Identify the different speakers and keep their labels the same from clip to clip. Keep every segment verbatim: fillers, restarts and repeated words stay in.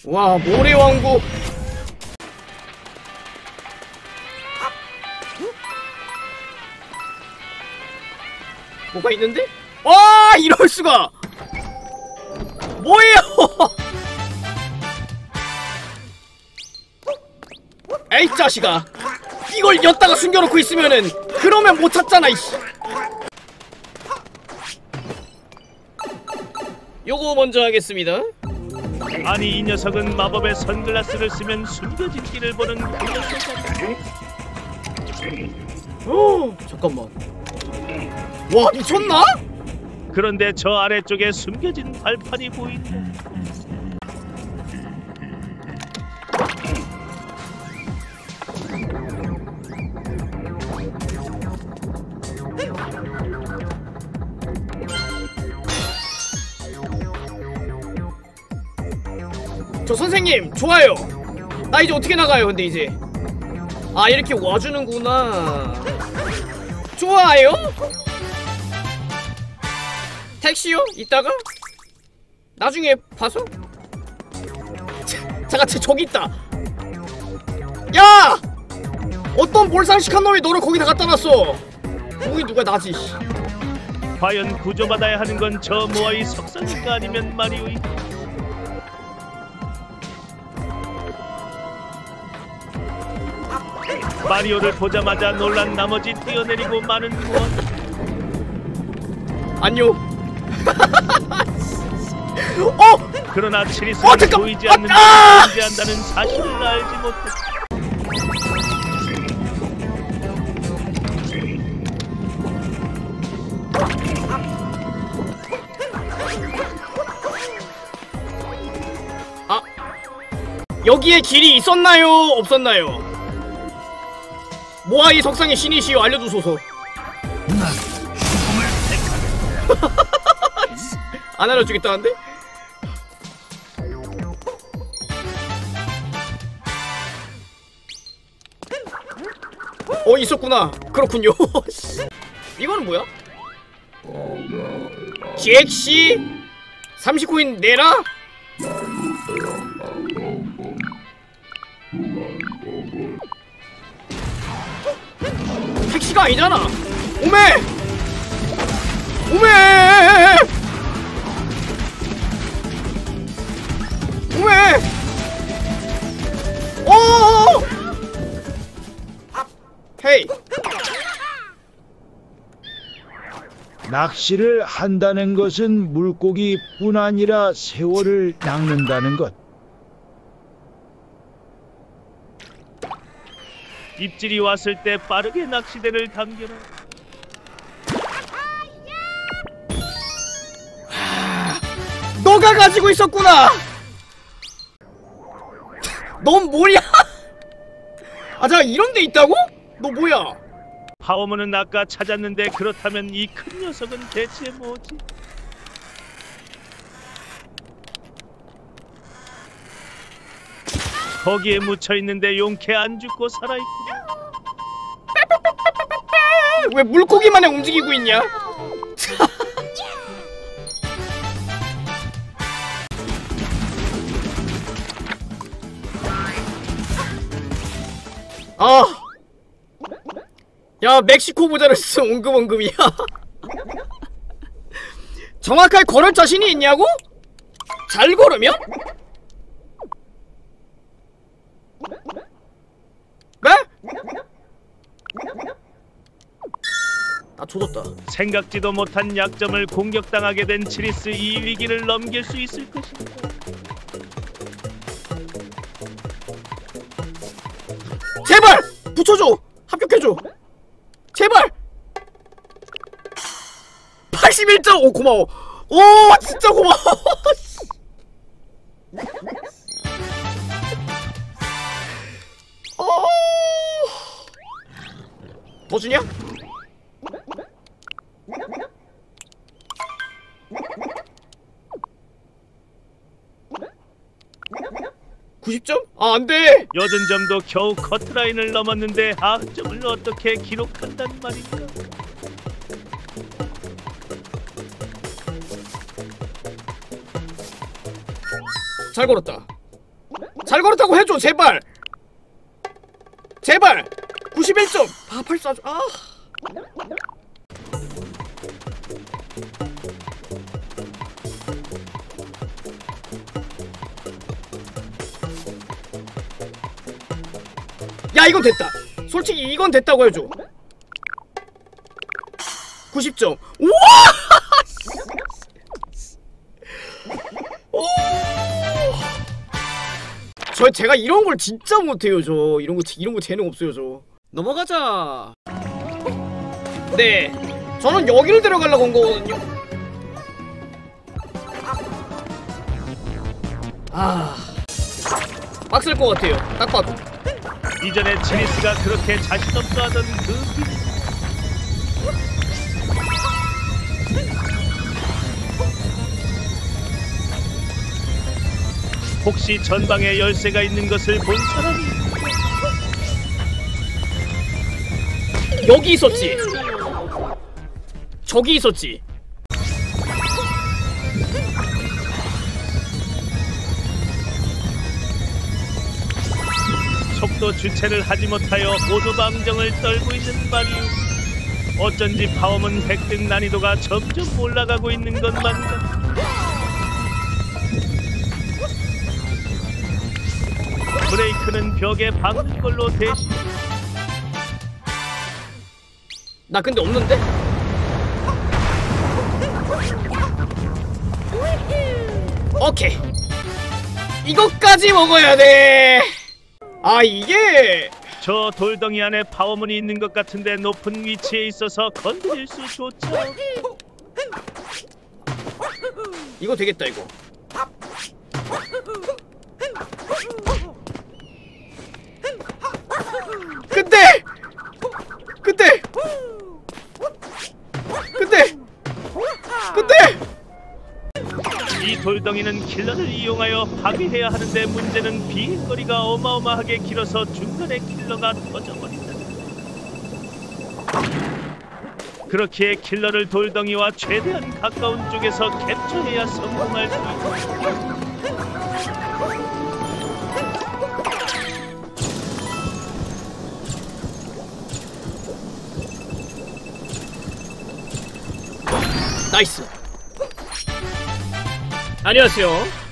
Speaker 1: 와, 모래왕국. 뭐가 있는데? 와, 이럴수가! 뭐예요? 에이 자식아, 이걸 엿다가 숨겨놓고 있으면은 그러면 못 찾잖아. 이씨. 요거 먼저 하겠습니다.
Speaker 2: 아니 이 녀석은 마법의 선글라스를 쓰면 숨겨진 길을 보는 그 녀석이다.
Speaker 1: 오, 잠깐만. 와, 미쳤나?
Speaker 2: 그런데 저 아래쪽에 숨겨진 발판이 보인다.
Speaker 1: 저 선생님 좋아요. 나 이제 어떻게 나가요? 근데 이제 아, 이렇게 와주는구나. 좋아요. 택시요? 이따가? 나중에 봐서? 잠깐, 쟤 저기 있다. 야! 어떤 몰상식한 놈이 너를 거기다 갖다 놨어. 거기 누가 나지.
Speaker 2: 과연 구조받아야 하는 건 저 모아이 석상일까 아니면 마리오이? 마리오를 보자마자 놀란 나머지 뛰어내리고 마는 모아.
Speaker 1: 안녕. 어!
Speaker 2: 그러나 치리스는
Speaker 1: 어, 잠깐!
Speaker 2: 보이지 않는
Speaker 1: 아!
Speaker 2: 존재한다는 사실을 알지 못했다.
Speaker 1: 아, 여기에 길이 있었나요? 없었나요? 모아이 석상의 신이시여 알려주소서. 안 알려주겠다는데? 어, 있었구나. 그렇군요. 이거는 뭐야? 잭씨 삼십 코인 내라? 택시가 아니잖아. 오메! 오메! 오메! 오! 헤이!
Speaker 3: 낚시를 한다는 것은 물고기뿐 아니라 세월을 낚는다는 것.
Speaker 2: 입질이 왔을 때 빠르게 낚시대를 당겨라.
Speaker 1: 너가 가지고 있었구나. 넌 뭐야? 아, 잠깐, 이런 데 있다고? 너 뭐야?
Speaker 2: 파워문은 아까 찾았는데 그렇다면 이 큰 녀석은 대체 뭐지? 거기에 묻혀있는데 용케 안 죽고 살아있고.
Speaker 1: 왜 물고기만에 움직이고 있냐? 아, 야, 멕시코 모자를 쓰 옹금옹금이야. 정확하게 걸을 자신이 있냐고? 잘 걸으면? 네? 나 조졌다.
Speaker 2: 생각지도 못한 약점을 공격당하게 된 치리스, 이 위기를 넘길 수 있을 것인가?
Speaker 1: 제발! 붙여줘! 합격해줘! 제발! 팔십일 점 오 고마워. 오, 진짜 고마워. 어... 더 주냐? 구십 점? 아, 안돼!
Speaker 2: 여든 점도 겨우 커트라인을 넘었는데 하점을 어떻게 기록한단 말인가?
Speaker 1: 잘 걸었다. 잘 걸었다고 해줘 제발. 제발. 구십일 점. 아 팔사. 아. 야 이건 됐다. 솔직히 이건 됐다고 해줘. 구십 점. 우와! 오! 저 제가 이런 걸 진짜 못해요. 저 이런 거 이런 거 재능 없어요. 저 넘어가자. 네, 저는 여기를 들어가려고 온 거거든요. 아, 빡셀 것 같아요. 딱 봐도.
Speaker 2: 이전에 지니스가 그렇게 자신 없어 하던 그 길. 혹시 전방에 열쇠가 있는 것을 본 사람이
Speaker 1: 여기 있었지. 저기 있었지.
Speaker 2: 속도 주체를 하지 못하여 오도방정을 떨고 있는 바리우. 어쩐지 파워문 획득 난이도가 점점 올라가고 있는 것만 같아. 브레이크는 벽에 박는 걸로 대신.
Speaker 1: 나 근데 없는데? 오케이. 이것까지 먹어야 돼. 아 이게
Speaker 2: 저 돌덩이 안에 파워문이 있는 것 같은데 높은 위치에 있어서 건드릴 수조차.
Speaker 1: 이거 되겠다 이거. 근데 근데 근데 근데
Speaker 2: 이 돌덩이는 킬러를 이용하여 파괴해야 하는데 문제는 비행거리가 어마어마하게 길어서 중간에 킬러가 터져버린다. 그렇기에 킬러를 돌덩이와 최대한 가까운 쪽에서 캡처해야 성공할 수 있다.
Speaker 1: 나이스. 안녕하세요.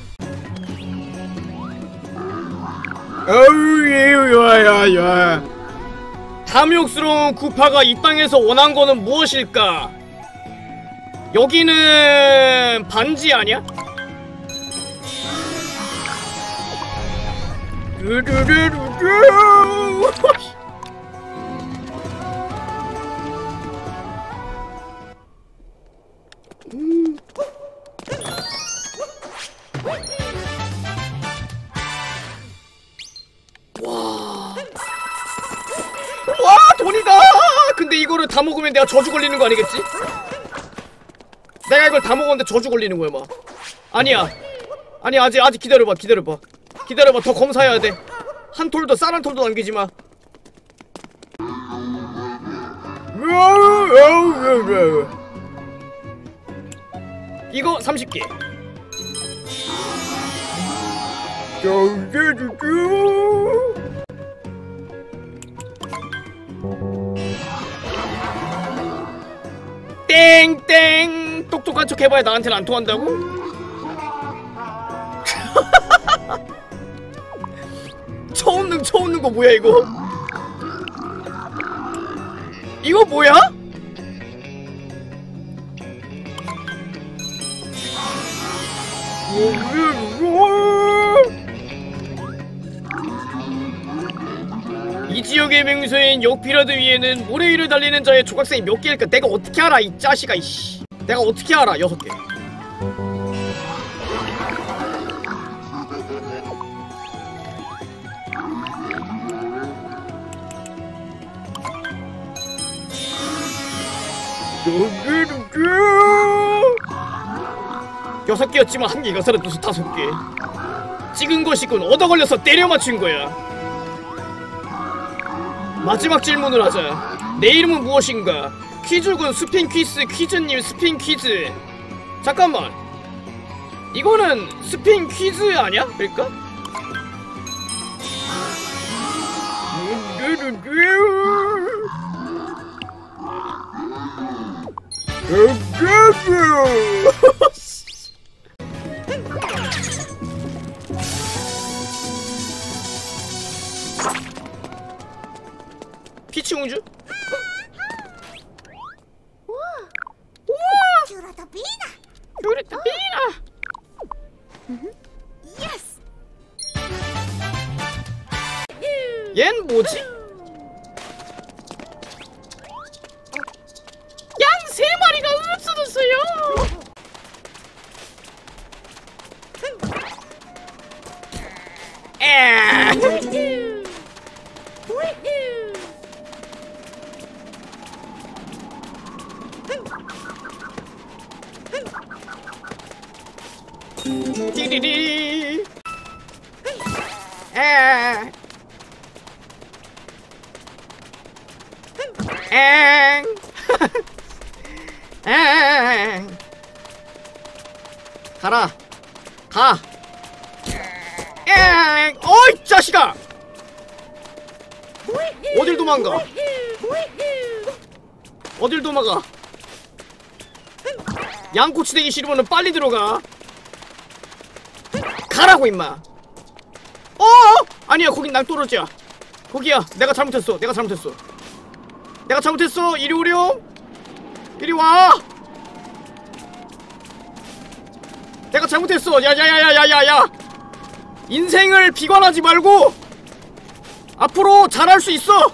Speaker 1: 어우 야야야. 탐욕스러운 구파가 이 땅에서 원한 거는 무엇일까? 여기는 반지 아니야? 음. 와. 와 돈이다. 근데 이거를 다 먹으면 내가 저주 걸리는 거 아니겠지? 내가 이걸 다 먹었는데 저주 걸리는 거야 막. 아니야 아니야 아직 아직 기다려봐 기다려봐 기다려봐. 더 검사해야 돼. 한 톨도 쌀 한 톨도 남기지 마. 이거 삼십 개. 땡땡. 똑똑한 척 해봐야 나한테는 안 통한다고? 처웃는 처웃는 거 뭐야 이거? 이거 뭐야? 이 지역의 명소인 역피라드 위에는 모래 위를 달리는 자의 조각상이 몇 개일까? 내가 어떻게 알아 이 짜식아 이씨. 내가 어떻게 알아. 여섯 개. 여섯 개였지만 한 개가 사라져서 다섯 개. 찍은 것이군. 얻어 걸려서 때려 맞춘 거야. 마지막 질문을 하자. 내 이름은 무엇인가? 퀴즈군 스핀 퀴즈. 퀴즈님 스핀 퀴즈. 잠깐만. 이거는 스핀 퀴즈 아니야? 그러니까? 피치 공주? 큐리타비나! 얜 뭐지? 양 세 마리가 없어졌어요. 에. 띠리리. 에. 엥. 엥. 가라. 가. 엥. 어이 자식아. 어딜 도망가. 어딜 도망가. 양꼬치 되기 싫으면 빨리 들어가. 가라고 임마. 어어? 아니야 거긴 낭떠러지야. 거기야. 내가 잘못했어. 내가 잘못했어. 내가 잘못했어. 이리 오렴. 이리 와. 내가 잘못했어. 야야야야야야야. 인생을 비관하지 말고 앞으로 잘할 수 있어.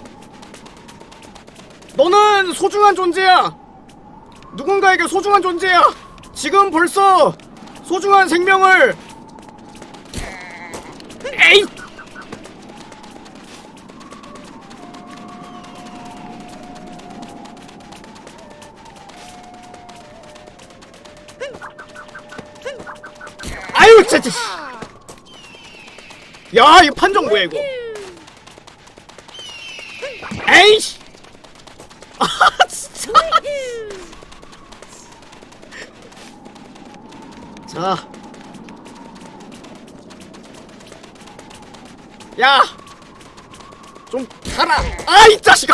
Speaker 1: 너는 소중한 존재야. 누군가에게 소중한 존재야. 지금 벌써 소중한 생명을. 에이. 아유 진짜. 야 이 판정 뭐야 이거. 에이씨. 아 진짜. 자. 야. 좀 가라. 아이 자식아.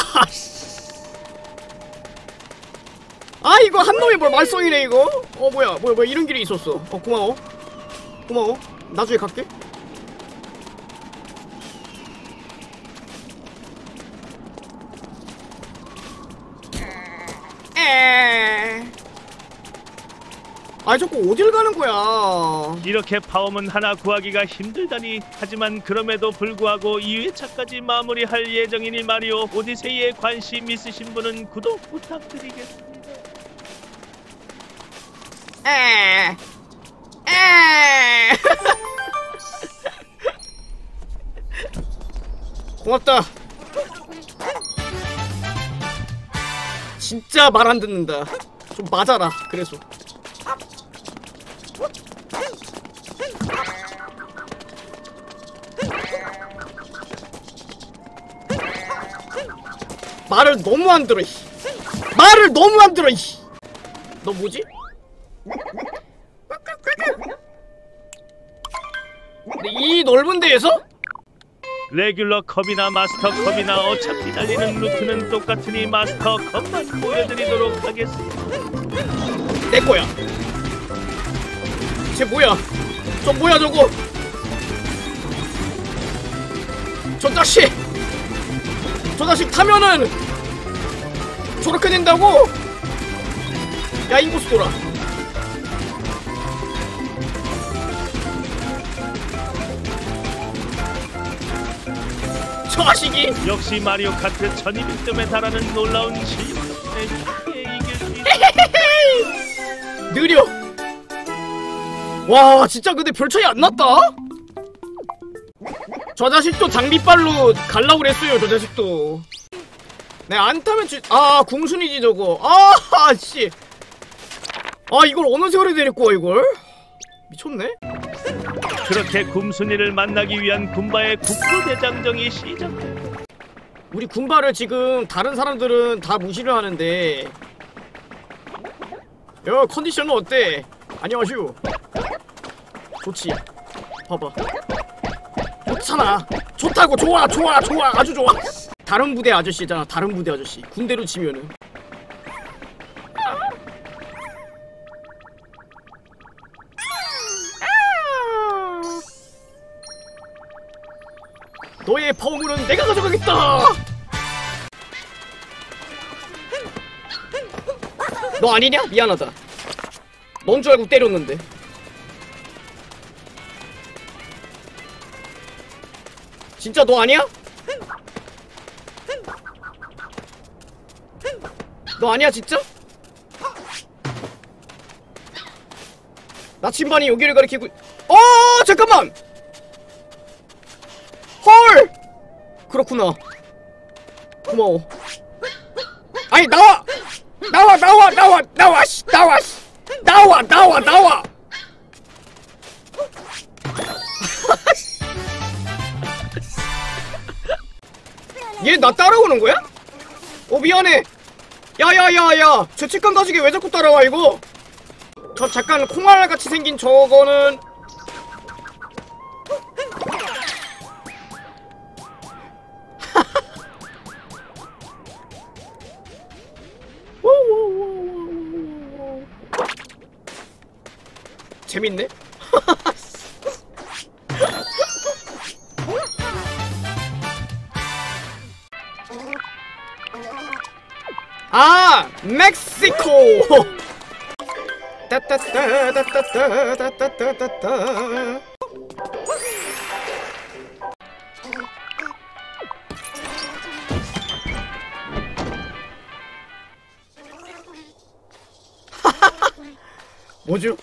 Speaker 1: 아 이거 한 놈이 뭘 말썽이네 이거. 어 뭐야 뭐야 뭐야 이런 길이 있었어. 어 고마워 고마워. 나중에 갈게. 에. 아이 자꾸 어딜 가는 거야.
Speaker 2: 이렇게 파워문 하나 구하기가 힘들다니. 하지만 그럼에도 불구하고 이 회차까지 마무리할 예정이니 마리오 오디세이에 관심 있으신 분은 구독 부탁드리겠습니다.
Speaker 1: 에. 에. 고맙다. 진짜 말 안 듣는다. 좀 맞아라. 그래서 말을 너무 안 들어. 말을 너무 안 들어. 너 뭐지? 이 넓은 데에서?
Speaker 2: 레귤러 컵이나 마스터 컵이나 어차피 달리는 루트는 똑같으니 마스터 컵만 보여드리도록 하겠습니다.
Speaker 1: 내 거야. 쟤 뭐야? 저 뭐야 저거? 저 자식! 저 자식 타면은 저렇게 된다고? 야 인구수 돌아. 저 자식이!
Speaker 2: 역시 마리오 카트 천이백 점에 달하는 놀라운 실력 덕분에 쉽게 이길 수 있어.
Speaker 1: 느려. 와 진짜 근데 별 차이 안 났다. 저 자식도 장비빨로 갈라고 그랬어요. 저 자식도. 네 안 타면 지... 아 궁순이지 저거. 아 씨. 아 이걸 어느 세월에 데리고 와 이걸. 미쳤네.
Speaker 2: 그렇게 굼순이를 만나기 위한 군바의 국토대장정이 시작된다.
Speaker 1: 우리 군바를 지금 다른 사람들은 다 무시를 하는데. 야 컨디션은 어때? 안녕하슈. 좋지. 봐봐. 좋잖아. 좋다고. 좋아 좋아 좋아 아주 좋아. 다른 부대 아저씨잖아. 다른 부대 아저씨. 군대로 치면은. 너의 파워물은 내가 가져가겠다. 너 아니냐? 미안하다. 넌 줄 알고 때렸는데. 진짜 너 아니야? 너 아니야 진짜? 나침반이 여기를 가리키고. 어 잠깐만. 헐. 그렇구나. 고마워. 아니 나와 나와 나와 나와 나와 씨 나와 씨 나와 나와 나와. 얘 나 따라오는 거야? 어 미안해. 야야야야 죄책감 가지게 왜 자꾸 따라와 이거. 저 잠깐 콩알같이 생긴 저거는 재밌네? 아! 멕시코! 따따따따따따따따따따 뭐죠?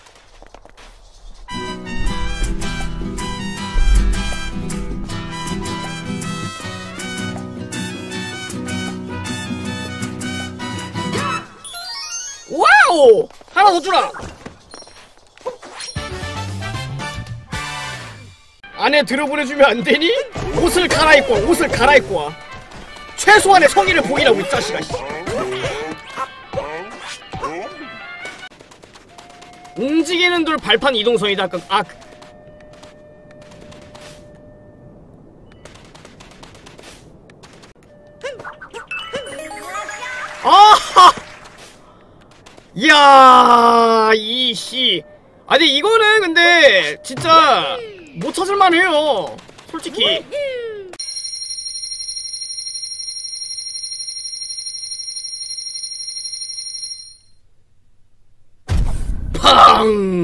Speaker 1: 와우! 하나 더 주라! 안에 들어보내주면 안 되니? 옷을 갈아입고 와, 옷을 갈아입고 와. 최소한의 성의를 보이라고 이 자식아. 움직이는 돌 발판 이동선이다. 아, 아하! 이야, 이씨. 아니 이거는 근데 진짜 못 찾을만 해요. 솔직히. 팡!